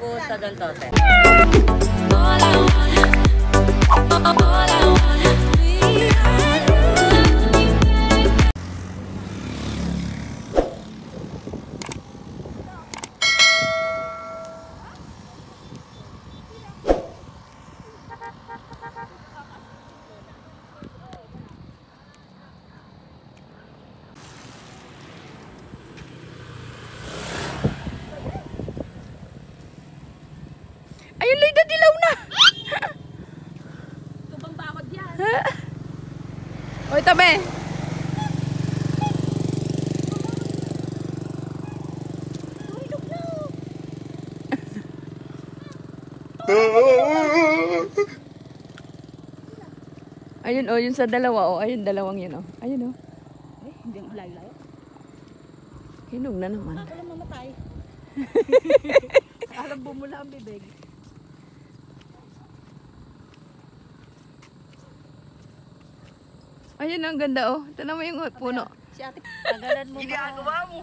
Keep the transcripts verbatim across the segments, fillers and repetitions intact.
gusta doon tote. Ayun, Lloyd, dilaw na. Tubang bakod yan. Oy, tabi. Ayun, oh, yun sa dalawa, oh. Ayun, dalawang yun, oh. Ayun, oh. Eh, hindi ang layo-layo. Hinog na naman. Ako lang mamatay. Alam bumula ang bibig. Ayun, ang ganda, oh. Tignan mo yung puno. Si ate, tagalan mo ba? Ginagawa mo.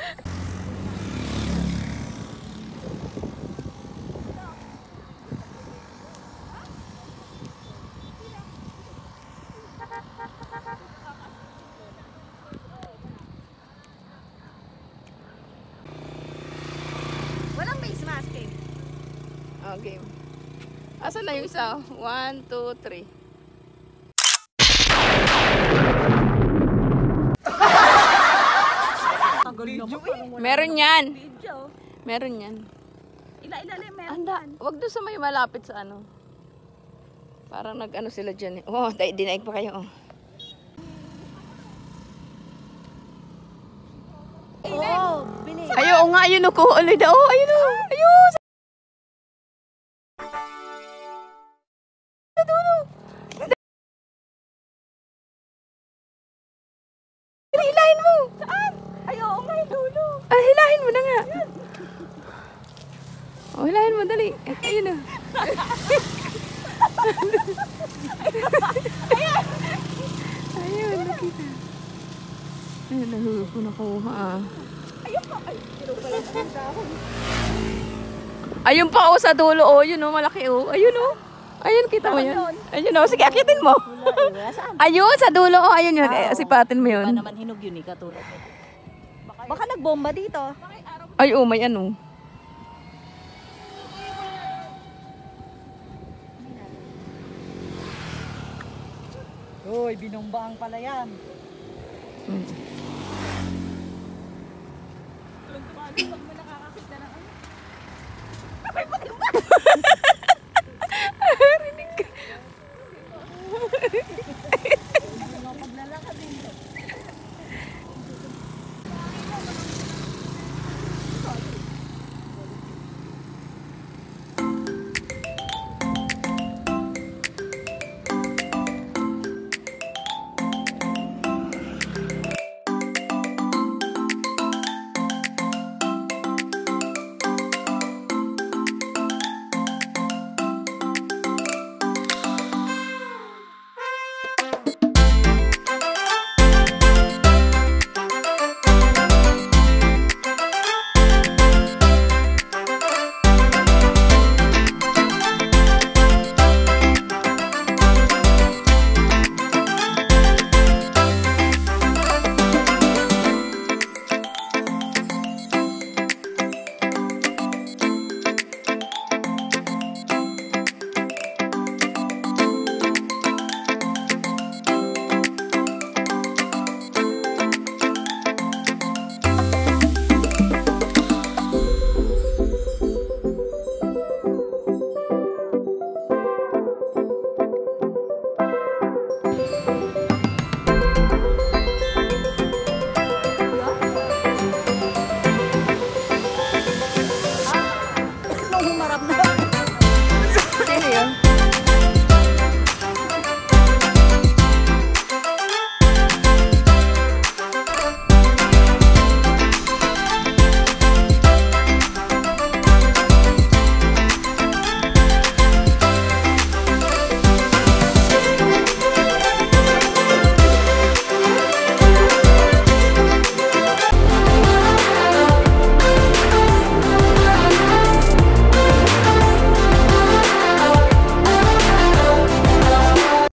Walang face mask eh. Okay. Asan na yung isa? One, two, three. Meron yan. Video. Meron yan. Ila-ilalim meron Anda, yan. wag doon sa may malapit sa ano. Parang nag-ano sila dyan eh. Oh, dahil dinaig pa kayo. Oh. Oo, bilis. Ayo, oh, nga, ayun o ko. Alay na, oh, ayun o. Ayun. Sa dulo. Hilahin mo. Saan? Ay, oo nga, yung dulo. Ah, hilahin mo na nga. Oh, hilahin mo, dali. Ayun o. Ayun, nakita. Ayun, nahulo ko nakuha ah. Ayun pa. Ay, tinupalan ang dahon. Ayun pa oh, sa dulo oh. Yun oh, malaki oh. Ayun oh. Ayun, kita mo yun. Ayun oh, sige, akitin mo. Wala, saan? Ayun, sa dulo oh. Ayun yun, Ah, sipatin mo yun. Baka naman hinog yun eh, katulad. Baka, Baka nagbomba dito. Ay oh, may ano. Uy, binumbang pala yan. Hmm. Pag mo nakakakita na ano?